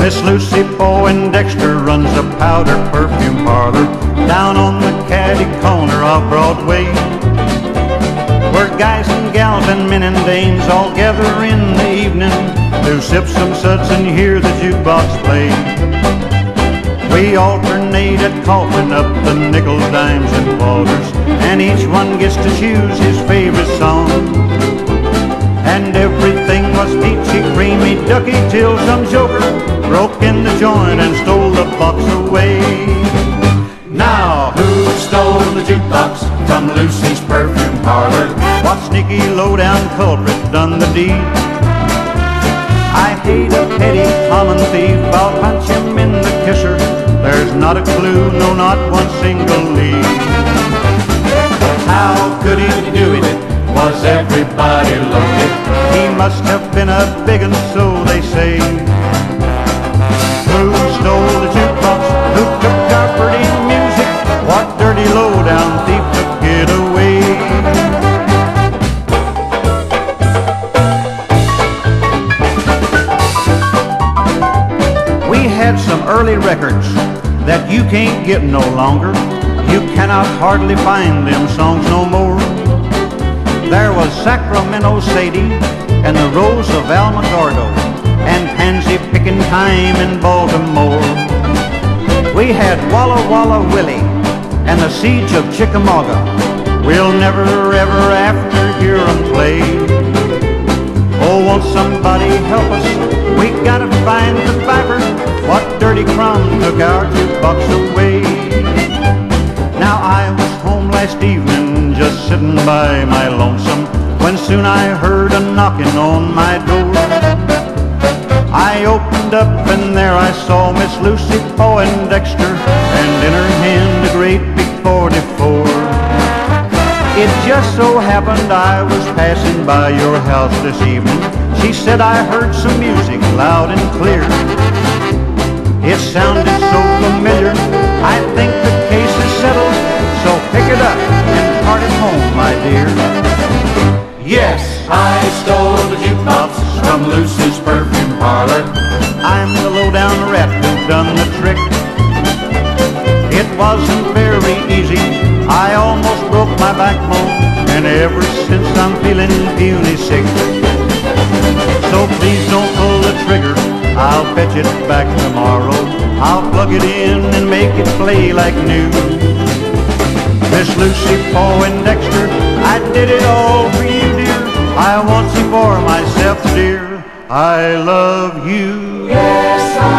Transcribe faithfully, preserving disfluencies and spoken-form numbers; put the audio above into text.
Miss Lucy Poindexter runs a powder perfume parlor down on the catty corner of Broadway, where guys and gals and men and dames all gather in the evening to sip some suds and hear the jukebox play. We alternate at coughing up the nickels, dimes, and quarters, and each one gets to choose his favorite song. And everything was peachy, creamy, ducky, till some joker broke in the joint and stole the box away. Now, who stole the jukebox from Lucy's perfume parlor? What sneaky, low-down culprit done the deed? I hate a petty, common thief, I'll punch him in the kisser. There's not a clue, no, not one single lead. How could he do it? Was everybody loaded? He must have been a big un, so they say. Who stole the jukebox? Who took our pretty music? What dirty low-down thief took it away? We had some early records that you can't get no longer. You cannot hardly find them songs no more. There was Sacramento Sadie and the Rose of Alamogordo and Pansy Pickin' Time in Baltimore. We had Walla Walla Willie and the Siege of Chickamauga. We'll never ever after hear 'em play. Oh, won't somebody help us? We gotta find the viper. What dirty crumb took our jukebox away? Now I was home last evening, just sitting by my lonesome, when soon I heard a knocking on my door. I opened up and there I saw Miss Lucy Poindexter, and in her hand a great big forty-four. It just so happened I was passing by your house this evening. She said I heard some music loud and clear. It sounded so familiar, I think the case is settled, so pick it up and cart it home, my dear. Yes, I stole the jukebox from Lucy's perfume parlor. I'm the low-down rat who done the trick. It wasn't very easy, I almost broke my backbone, and ever since I'm feeling puny sick. So please don't pull the trigger, I'll fetch it back tomorrow. I'll plug it in and make it play like new. Miss Lucy Poindexter, I did it all for you, dear. I want you for myself, dear. I love you. Yes, I